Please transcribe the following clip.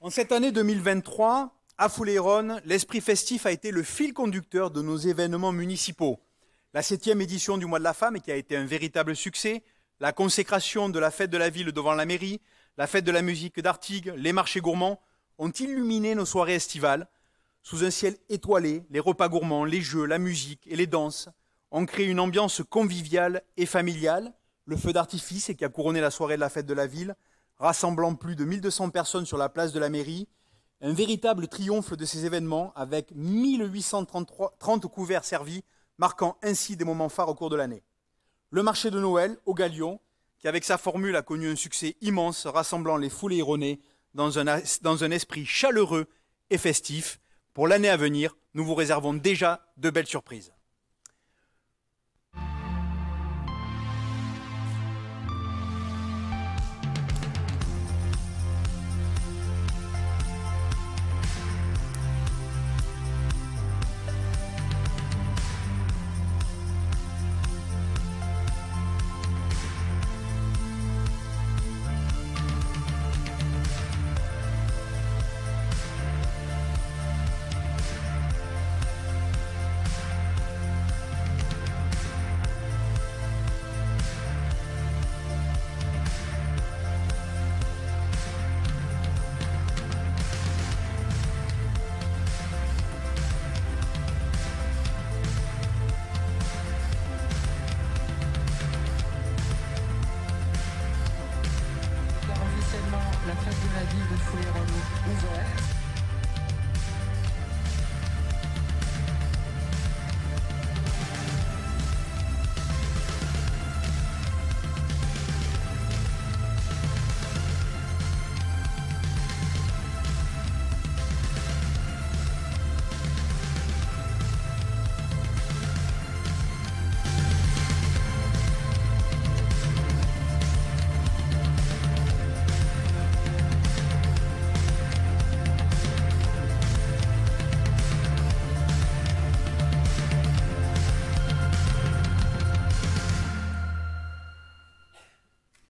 En cette année 2023, à Foulayronnes, l'esprit festif a été le fil conducteur de nos événements municipaux. La 7e édition du Mois de la Femme, qui a été un véritable succès, la consécration de la fête de la ville devant la mairie, la fête de la musique d'Artigues, les marchés gourmands, ont illuminé nos soirées estivales. Sous un ciel étoilé, les repas gourmands, les jeux, la musique et les danses ont créé une ambiance conviviale et familiale. Le feu d'artifice qui a couronné la soirée de la fête de la ville, rassemblant plus de 1200 personnes sur la place de la mairie. Un véritable triomphe de ces événements avec 1830 couverts servis, marquant ainsi des moments phares au cours de l'année. Le marché de Noël au Galion, qui avec sa formule a connu un succès immense, rassemblant les Foulayronais dans un esprit chaleureux et festif. Pour l'année à venir, nous vous réservons déjà de belles surprises. La fête de la ville de Foulayronnes ouverte.